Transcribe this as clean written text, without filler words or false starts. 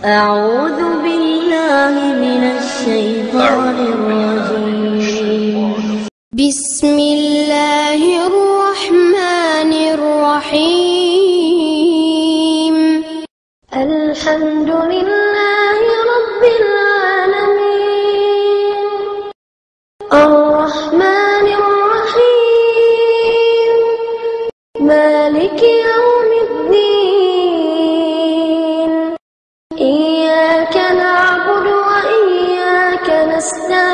أعوذ بالله من الشيطان الرجيم. بسم الله الرحمن الرحيم. الحمد لله رب العالمين، الرحمن الرحيم، مالك يوم الدين. إياك نعبد وإياك نستعين.